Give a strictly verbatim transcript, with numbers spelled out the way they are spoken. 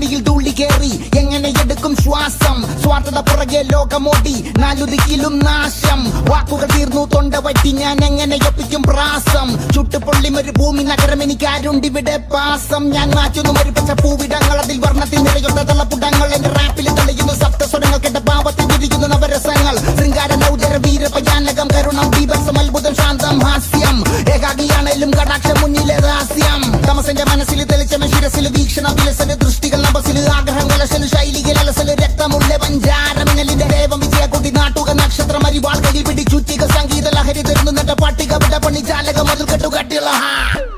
ധമനിയിൽ ധൂളി കേറി എങ്ങനെ എടുക്കും ശ്വാസം സ്വാർത്ഥത പുറകെ ലോകമോടി നാലുദിക്കിലും നാശം വാക്കുകൾ തീർന്നു തൊണ്ട പറ്റി ഞാൻ എങ്ങനെ ഒപ്പിക്കും പ്രാസം ചുട്ടുപൊള്ളി ഒരു ഭൂമി നഗരം എനിക്ക് ആരുണ്ടിവിടെ പാസം ഞാൻ മാറ്റുന്നു മരുപ്പച്ച പൂവിടങ്ങൾ അതിൽ വർണ്ണത്തിൽ നിറയുന്ന തള്ളപ്പുടങ്ങൾ എന്റെ റാപ്പിൽ തെളിയുന്നു സപ്തസ്വരങ്ങൾ കേട്ട പാവത്തിൽ വിരിയുന്നു നവരസങ്ങൾ ശൃംഗാര നൗദര വീരപയാനകം കരുണം ബീഭത്സം അത്ഭുതം ശാന്തം ഹാസ്യം ഏകാഗിയാണേലും കടാക്ഷം മുന്നിലെ രഹസ്യം തമസന്റെ മനസ്സിൽ തെളിച്ചമ ശിരസിൽ വീക്ഷണ വിലസല് ദൃഷ്ടികൾ നഭസിൽ ആഗ്രഹം കലശല് ശൈലികൾ അലസല് രക്തമുള്ള പഞ്ചാരമിനലിന്റെ ദേവം വിജയ കൊടി നാട്ടുക നക്ഷത്രം അരിവാൾ കയ്യിൽ പിടി ചുറ്റിക സംഗീത ലഹരി തരുന്നു നട്ട പട്ടിക വിട പണി ചാലക മുതൽ കെട്ടുകട്ടിയുള്ള